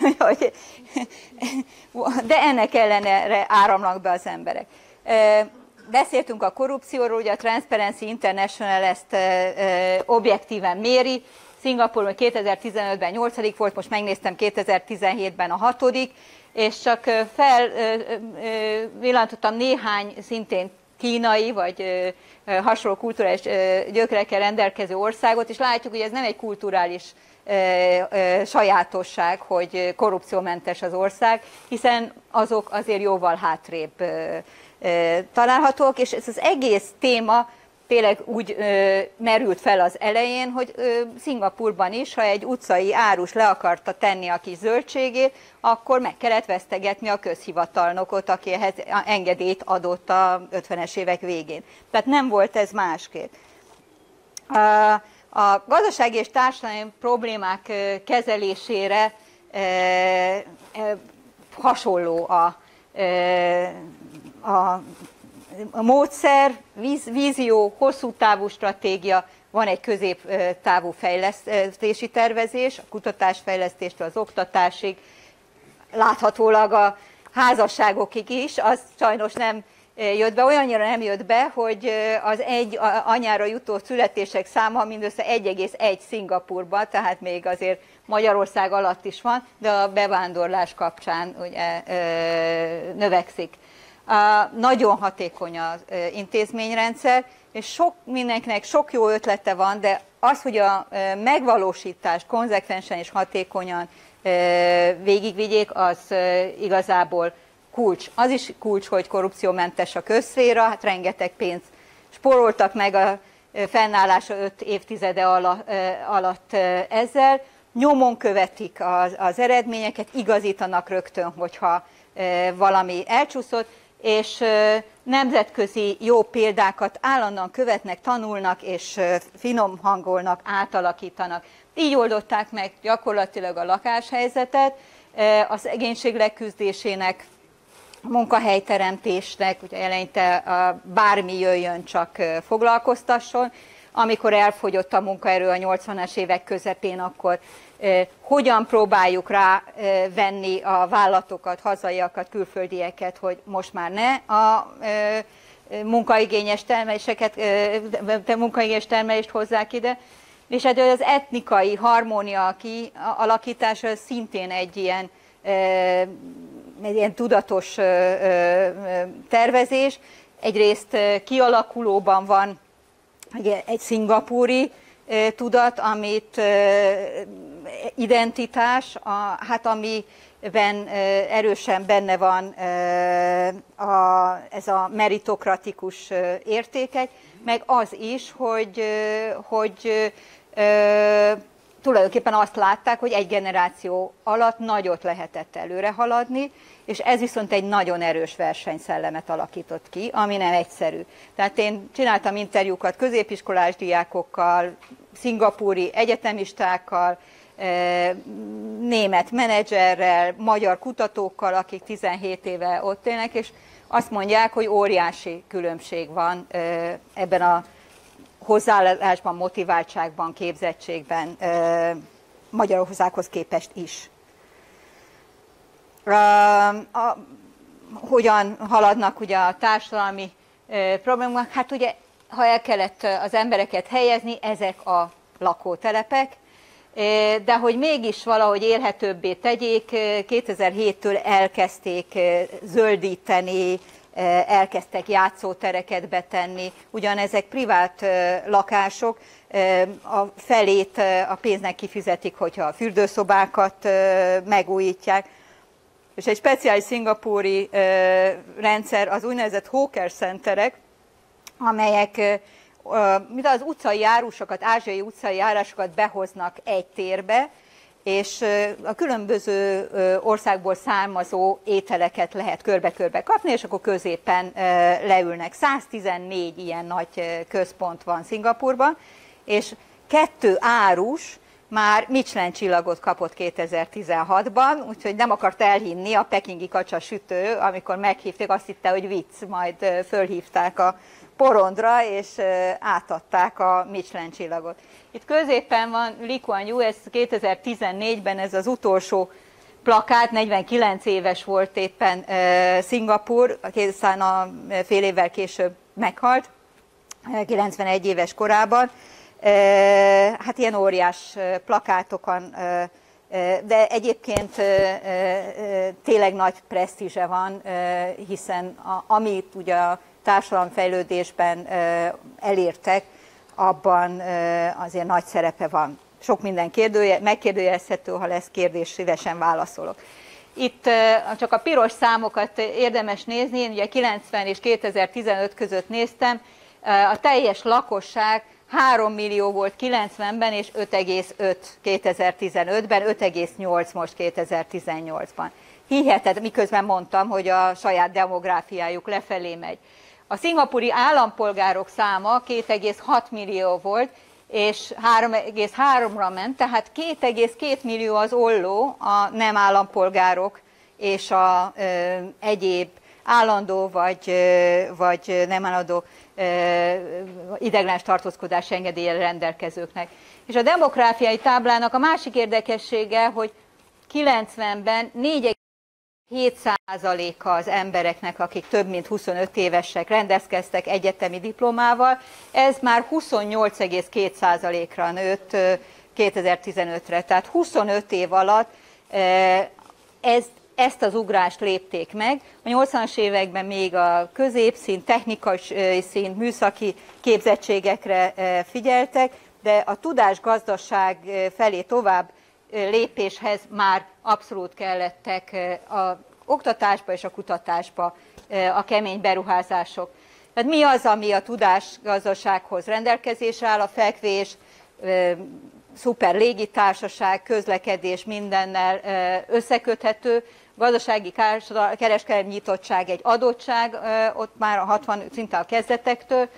de ennek ellenére áramlanak be az emberek. Beszéltünk a korrupcióról, ugye a Transparency International ezt objektíven méri. Szingapúrban 2015-ben 8. volt, most megnéztem 2017-ben a 6. és csak felvillantottam néhány szintén kínai, vagy hasonló kulturális gyökerekkel rendelkező országot, és látjuk, hogy ez nem egy kulturális sajátosság, hogy korrupciómentes az ország, hiszen azok azért jóval hátrébb találhatók, és ez az egész téma tényleg úgy merült fel az elején, hogy Szingapúrban is, ha egy utcai árus le akarta tenni a kis zöldségét, akkor meg kellett vesztegetni a közhivatalnokot, aki ehhez engedélyt adott a 50-es évek végén. Tehát nem volt ez másképp. A gazdasági és társadalmi problémák kezelésére hasonló a módszer, vízió, hosszú távú stratégia, van egy középtávú fejlesztési tervezés, a kutatásfejlesztéstől az oktatásig, láthatólag a házasságokig is, az sajnos nem jött be, olyannyira nem jött be, hogy az egy anyára jutó születések száma mindössze 1,1 Szingapúrban, tehát még azért Magyarország alatt is van, de a bevándorlás kapcsán ugye, növekszik. Nagyon hatékony az intézményrendszer, és sok mindenkinek sok jó ötlete van, de az, hogy a megvalósítást konzekvensen és hatékonyan végigvigyék, az igazából kulcs. Az is kulcs, hogy korrupciómentes a közszféra, hát rengeteg pénzt spóroltak meg a fennállása 5 évtizede alatt ezzel, nyomon követik az eredményeket, igazítanak rögtön, hogyha valami elcsúszott, és nemzetközi jó példákat állandóan követnek, tanulnak, és finom hangolnak, átalakítanak. Így oldották meg gyakorlatilag a lakáshelyzetet, a szegénység leküzdésének, a munkahelyteremtésnek, ugye eleinte bármi jöjjön, csak foglalkoztasson. Amikor elfogyott a munkaerő a 80-as évek közepén, akkor hogyan próbáljuk rávenni a vállalatokat, hazaiakat, külföldieket, hogy most már ne a munkaigényes termelést hozzák ide, és hát az etnikai harmónia kialakítása szintén egy ilyen tudatos tervezés. Egyrészt kialakulóban van egy szingapúri tudat, amit identitás, hát amiben erősen benne van ez a meritokratikus értékek, meg az is, hogy tulajdonképpen azt látták, hogy egy generáció alatt nagyot lehetett előre haladni, és ez viszont egy nagyon erős versenyszellemet alakított ki, ami nem egyszerű. Tehát én csináltam interjúkat középiskolás diákokkal, szingapúri egyetemistákkal, német menedzserrel, magyar kutatókkal, akik 17 éve ott élnek, és azt mondják, hogy óriási különbség van ebben a hozzáállásban, motiváltságban, képzettségben Magyarországhoz képest is. Hogyan haladnak ugye a társadalmi problémák? Hát ugye, ha el kellett az embereket helyezni, ezek a lakótelepek, de hogy mégis valahogy élhetőbbé tegyék, 2007-től elkezdték zöldíteni, elkezdtek játszótereket betenni, ugyanezek privát lakások, a felét a pénznek kifizetik, hogyha a fürdőszobákat megújítják. És egy speciális szingapúri rendszer az úgynevezett hawker centerek, amelyek mint az utcai járusokat, ázsiai utcai járásokat behoznak egy térbe, és a különböző országból származó ételeket lehet körbe-körbe kapni, és akkor középen leülnek. 114 ilyen nagy központ van Szingapúrban, és 2 árus már Michelin csillagot kapott 2016-ban, úgyhogy nem akart elhinni a pekingi kacsa sütő, amikor meghívták, azt hitte, hogy vicc, majd fölhívták a porondra, és átadták a Michelin csillagot. Itt középen van Lee Kuan Yew, ez 2014-ben ez az utolsó plakát, 49 éves volt éppen Szingapúr, aztán a fél évvel később meghalt, 91 éves korában. Hát ilyen óriás plakátokon, de egyébként tényleg nagy presztízse van, hiszen amit ugye a társadalomfejlődésben elértek, abban azért nagy szerepe van. Sok minden megkérdőjelezhető, ha lesz kérdés, szívesen válaszolok. Itt csak a piros számokat érdemes nézni, én ugye 90 és 2015 között néztem, a teljes lakosság 3 millió volt 90-ben, és 5,5 2015-ben, 5,8 most 2018-ban. Hihetetlen, miközben mondtam, hogy a saját demográfiájuk lefelé megy. A szingapúri állampolgárok száma 2,6 millió volt, és 3,3-ra ment, tehát 2,2 millió az olló a nem állampolgárok és a egyéb állandó vagy nem állandó ideiglenes tartózkodási engedéllyel rendelkezőknek. És a demográfiai táblának a másik érdekessége, hogy 90-ben 4,7%-a az embereknek, akik több mint 25 évesek, rendelkeztek egyetemi diplomával, ez már 28,2%-ra nőtt 2015-re. Tehát 25 év alatt ezt az ugrást lépték meg. A 80-as években még a középszint, technikai szint, műszaki képzettségekre figyeltek, de a tudásgazdaság felé tovább lépéshez már abszolút kellettek az oktatásba és a kutatásba a kemény beruházások. Tehát mi az, ami a tudásgazdasághoz rendelkezésre áll? A fekvés, szuper légitársaság, közlekedés mindennel összeköthető, gazdasági kereskedelmi nyitottság egy adottság, ott már a 60 szinte a kezdetektől.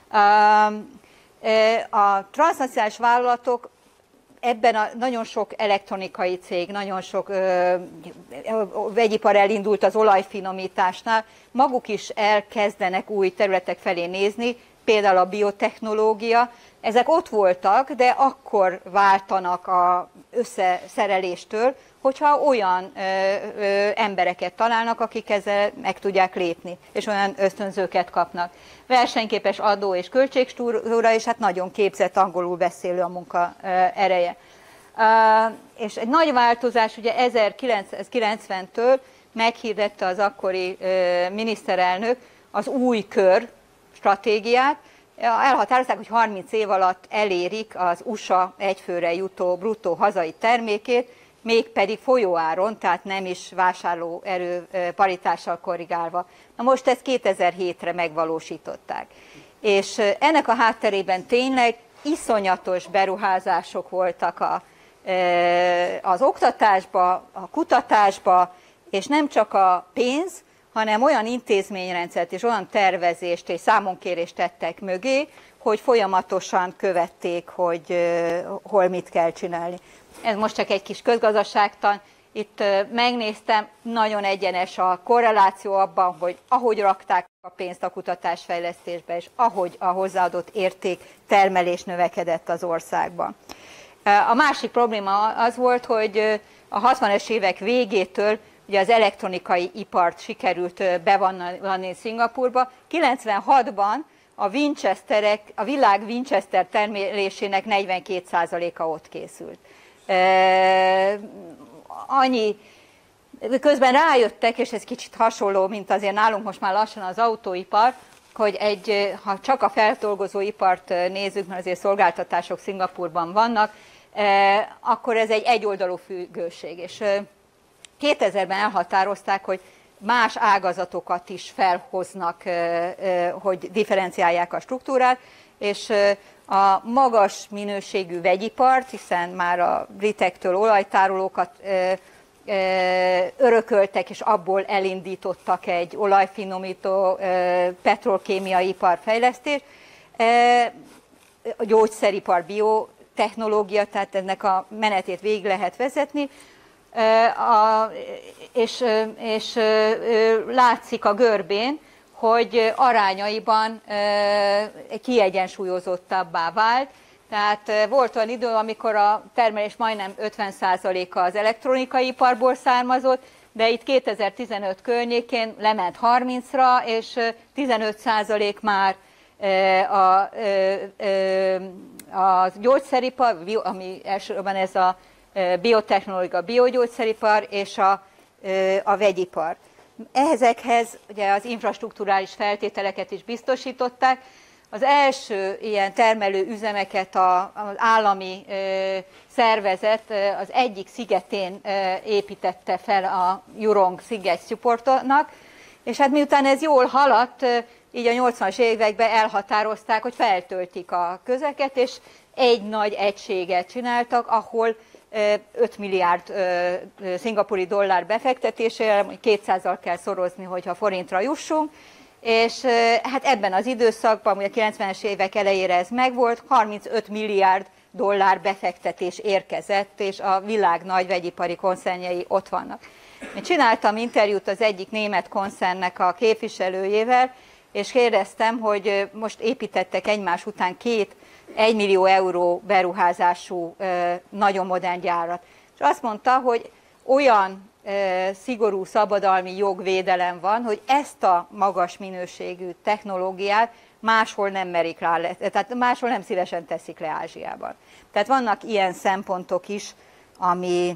A transznacionális vállalatok, ebben nagyon sok elektronikai cég, nagyon sok vegyipar elindult az olajfinomításnál, maguk is elkezdenek új területek felé nézni, például a biotechnológia. Ezek ott voltak, de akkor váltanak az összeszereléstől, hogyha olyan embereket találnak, akik ezzel meg tudják lépni, és olyan ösztönzőket kapnak. Versenyképes adó és költségstruktúra, és hát nagyon képzett, angolul beszélő a munka ereje. És egy nagy változás, ugye 1990-től meghirdette az akkori miniszterelnök az új kör stratégiát, elhatározták, hogy 30 év alatt elérik az USA egyfőre jutó bruttó hazai termékét, mégpedig folyóáron, tehát nem is vásárlóerő paritással korrigálva. Na most ezt 2007-re megvalósították. És ennek a hátterében tényleg iszonyatos beruházások voltak az oktatásba, a kutatásba, és nem csak a pénz, hanem olyan intézményrendszert és olyan tervezést és számonkérést tettek mögé, hogy folyamatosan követték, hogy hol mit kell csinálni. Ez most csak egy kis közgazdaságtan. Itt megnéztem, nagyon egyenes a korreláció abban, hogy ahogy rakták a pénzt a kutatásfejlesztésbe, és ahogy a hozzáadott érték termelés növekedett az országban. A másik probléma az volt, hogy a 60-es évek végétől ugye az elektronikai ipart sikerült bevonni Szingapúrba. 96-ban a világ Winchester termelésének 42%-a ott készült. Annyi, közben rájöttek, és ez kicsit hasonló, mint azért nálunk most már lassan az autóipar, hogy ha csak a feldolgozóipart nézzük, mert azért szolgáltatások Szingapúrban vannak, akkor ez egy egyoldalú függőség. És 2000-ben elhatározták, hogy más ágazatokat is felhoznak, hogy differenciálják a struktúrát, és a magas minőségű vegyipart, hiszen már a britektől olajtárolókat örököltek, és abból elindítottak egy olajfinomító petrolkémiai iparfejlesztést, a gyógyszeripar, biotechnológia, tehát ennek a menetét végig lehet vezetni, és látszik a görbén, hogy arányaiban kiegyensúlyozottabbá vált. Tehát volt olyan idő, amikor a termelés majdnem 50%-a az elektronikai iparból származott, de itt 2015 környékén lement 30-ra, és 15% már a gyógyszeripar, ami elsősorban ez a biotechnológia, biogyógyszeripar és a vegyipar. Ezekhez ugye az infrastrukturális feltételeket is biztosították. Az első ilyen termelő üzemeket az állami szervezet az egyik szigetén építette fel a Jurong szigetcsoportnak, és hát miután ez jól haladt, így a 80-as években elhatározták, hogy feltöltik a közeket, és egy nagy egységet csináltak, ahol 5 milliárd szingapúri dollár befektetésére, 200-al kell szorozni, hogyha forintra jussunk, és hát ebben az időszakban, ugye a 90-es évek elejére ez megvolt, 35 milliárd dollár befektetés érkezett, és a világ nagy vegyipari koncernjei ott vannak. Én csináltam interjút az egyik német koncernnek a képviselőjével, és kérdeztem, hogy most építettek egymás után 1 millió euró beruházású nagyon modern gyárat. És azt mondta, hogy olyan szigorú szabadalmi jogvédelem van, hogy ezt a magas minőségű technológiát máshol nem merik rá, tehát máshol nem szívesen teszik le Ázsiában. Tehát vannak ilyen szempontok is, ami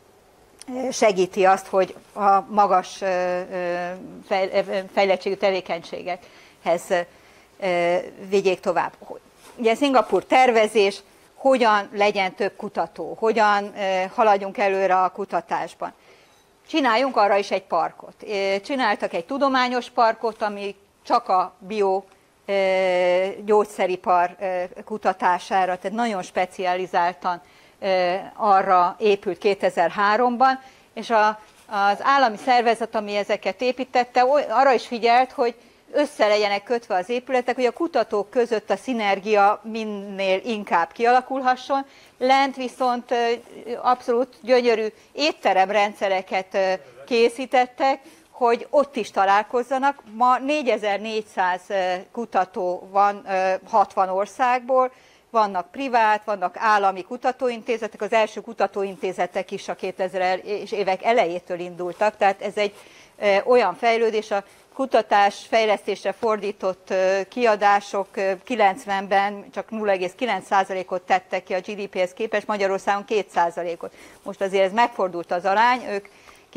segíti azt, hogy a magas fejlettségű tevékenységekhez vigyék tovább. Ugye Szingapúr tervezés, hogyan legyen több kutató, hogyan haladjunk előre a kutatásban. Csináljunk arra is egy parkot. Csináltak egy tudományos parkot, ami csak a biogyógyszeripar kutatására, tehát nagyon specializáltan arra épült 2003-ban, és az állami szervezet, ami ezeket építette, arra is figyelt, hogy össze legyenek kötve az épületek, hogy a kutatók között a szinergia minél inkább kialakulhasson. Lent viszont abszolút gyönyörű étteremrendszereket készítettek, hogy ott is találkozzanak. Ma 4400 kutató van 60 országból, vannak privát, vannak állami kutatóintézetek, az első kutatóintézetek is a 2000-es évek elejétől indultak, tehát ez egy olyan fejlődés, a kutatás fejlesztésre fordított kiadások 90-ben csak 0,9%-ot tettek ki a GDP-hez képest, Magyarországon 2%-ot. Most azért ez megfordult az arány, ők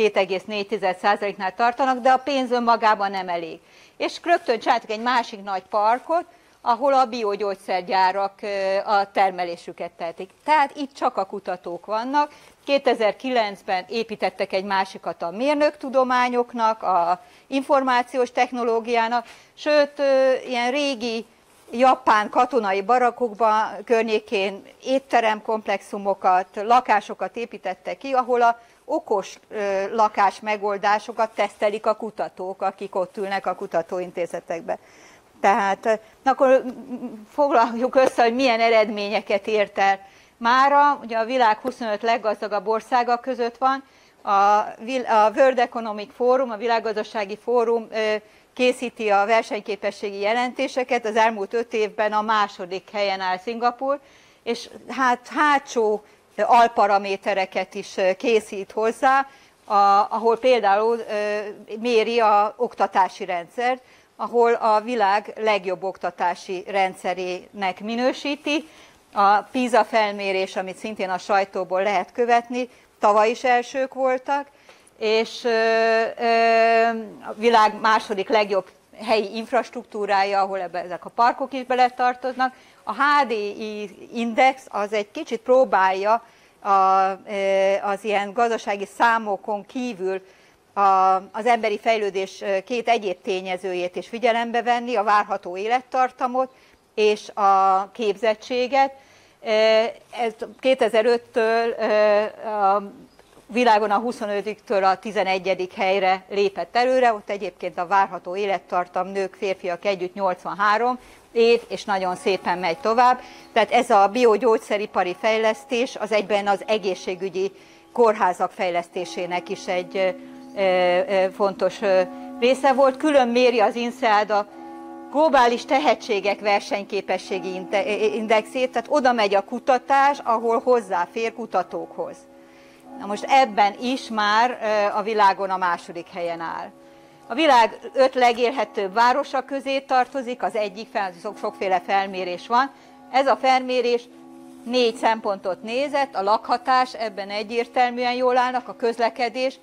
2,4%-nál tartanak, de a pénz önmagában nem elég. És rögtön csináltak egy másik nagy parkot, ahol a biogyógyszergyárak a termelésüket tehetik. Tehát itt csak a kutatók vannak. 2009-ben építettek egy másikat a mérnöktudományoknak, a információs technológiának, sőt, ilyen régi japán katonai barakokban környékén étteremkomplexumokat, lakásokat építettek ki, ahol a okos lakás megoldásokat tesztelik a kutatók, akik ott ülnek a kutatóintézetekbe. Tehát akkor foglaljuk össze, hogy milyen eredményeket ért el mára. Ugye a világ 25 leggazdagabb országa között van. A World Economic Forum, a Világgazdasági Fórum készíti a versenyképességi jelentéseket. Az elmúlt 5 évben a második helyen áll Szingapúr, és hátsó alparamétereket is készít hozzá, ahol például méri az oktatási rendszert, ahol a világ legjobb oktatási rendszerének minősíti. A PISA felmérés, amit szintén a sajtóból lehet követni, tavaly is elsők voltak, és a világ második legjobb helyi infrastruktúrája, ahol ezek a parkok is beletartoznak. A HDI index az egy kicsit próbálja az ilyen gazdasági számokon kívül az emberi fejlődés két egyéb tényezőjét is figyelembe venni, a várható élettartamot és a képzettséget. 2005-től a világon a 25-től a 11. helyre lépett előre, ott egyébként a várható élettartam nők, férfiak együtt 83 év, és nagyon szépen megy tovább. Tehát ez a biogyógyszeripari fejlesztés az egyben az egészségügyi kórházak fejlesztésének is egy fontos része volt, külön méri az INSEAD a globális tehetségek versenyképességi indexét, tehát oda megy a kutatás, ahol hozzáfér kutatókhoz. Na most ebben is már a világon a második helyen áll. A világ 5 legélhetőbb városa közé tartozik, az egyik, sokféle felmérés van. Ez a felmérés 4 szempontot nézett, a lakhatás, ebben egyértelműen jól állnak, a közlekedés,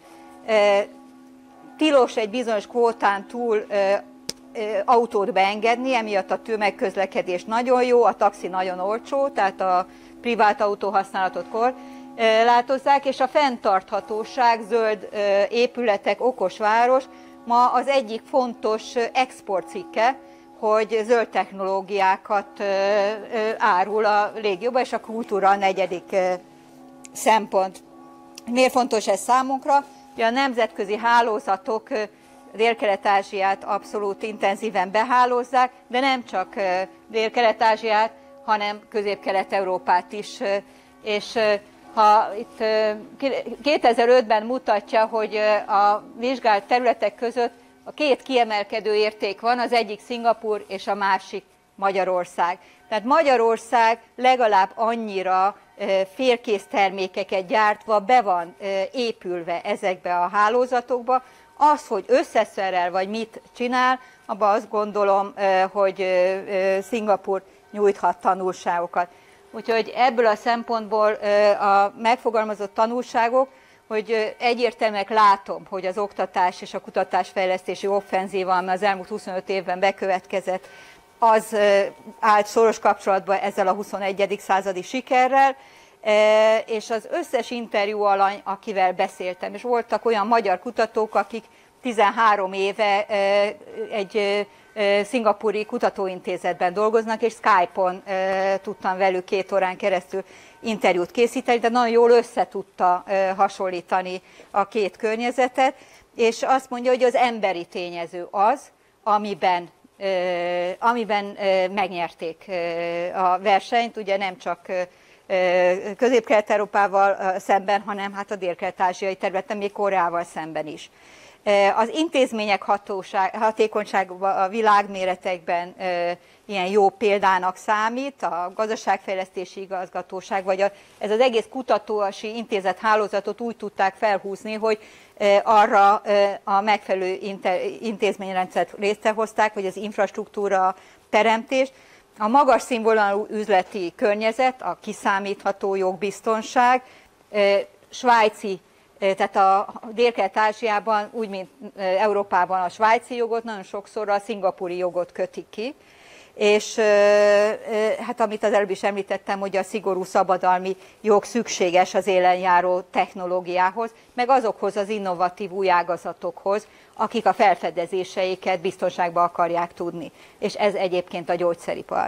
tilos egy bizonyos kvótán túl autót beengedni, emiatt a tömegközlekedés nagyon jó, a taxi nagyon olcsó, tehát a privát autó használatot korlátozzák, és a fenntarthatóság, zöld épületek, okos város ma az egyik fontos exportcikke, hogy zöld technológiákat árul a régióban, és a kultúra a negyedik szempont. Miért fontos ez számunkra? Ugye a nemzetközi hálózatok Dél-Kelet-Ázsiát abszolút intenzíven behálózzák, de nem csak Dél-Kelet-Ázsiát, hanem Közép-Kelet-Európát is. És ha itt 2005-ben mutatja, hogy a vizsgált területek között a 2 kiemelkedő érték van, az egyik Szingapúr és a másik Magyarország. Tehát Magyarország legalább annyira félkész termékeket gyártva be van épülve ezekbe a hálózatokba. Az, hogy összeszerel vagy mit csinál, abban azt gondolom, hogy Szingapúr nyújthat tanulságokat. Úgyhogy ebből a szempontból a megfogalmazott tanulságok, hogy egyértelműen látom, hogy az oktatás és a kutatásfejlesztési offenzíva, ami az elmúlt 25 évben bekövetkezett, az állt szoros kapcsolatban ezzel a 21. századi sikerrel, és az összes interjú alany, akivel beszéltem, és voltak olyan magyar kutatók, akik 13 éve egy szingapúri kutatóintézetben dolgoznak, és Skype-on tudtam velük 2 órán keresztül interjút készíteni, de nagyon jól összetudta hasonlítani a 2 környezetet, és azt mondja, hogy az emberi tényező az, amiben megnyerték a versenyt, ugye nem csak Közép-Kelet-Európával szemben, hanem hát a dél-kelet-ázsiai területen, még Koreával szemben is. Az intézmények hatékonysága a világméretekben ilyen jó példának számít, a gazdaságfejlesztési igazgatóság, vagy ez az egész kutatási intézet hálózatot úgy tudták felhúzni, hogy arra a megfelelő intézményrendszert létrehozták, hogy az infrastruktúra teremtés, a magas színvonalú üzleti környezet, a kiszámítható jogbiztonság, svájci, tehát a Dél-Kelet-Ázsiában, úgy, mint Európában a svájci jogot, nagyon sokszor a szingapúri jogot kötik ki, és hát amit az előbb is említettem, hogy a szigorú szabadalmi jog szükséges az élenjáró technológiához, meg azokhoz az innovatív új ágazatokhoz, akik a felfedezéseiket biztonságba akarják tudni. És ez egyébként a gyógyszeripar.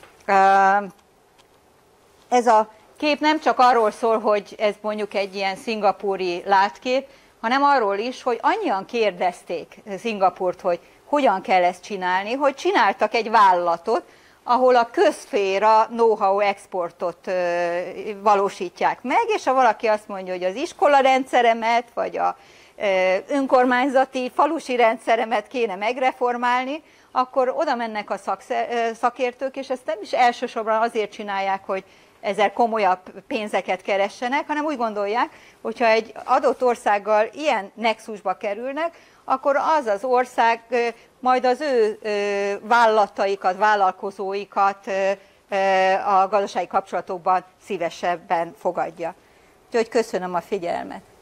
Ez a kép nem csak arról szól, hogy ez mondjuk egy ilyen szingapúri látkép, hanem arról is, hogy annyian kérdezték Szingapúrt, hogy hogyan kell ezt csinálni, hogy csináltak egy vállalatot, ahol a közszféra know-how exportot valósítják meg, és ha valaki azt mondja, hogy az iskolarendszeremet, vagy a önkormányzati, falusi rendszeremet kéne megreformálni, akkor oda mennek a szakértők, és ezt nem is elsősorban azért csinálják, hogy ezzel komolyabb pénzeket keressenek, hanem úgy gondolják, hogyha egy adott országgal ilyen nexusba kerülnek, akkor az az ország majd az ő vállalataikat, vállalkozóikat a gazdasági kapcsolatokban szívesebben fogadja. Úgyhogy köszönöm a figyelmet.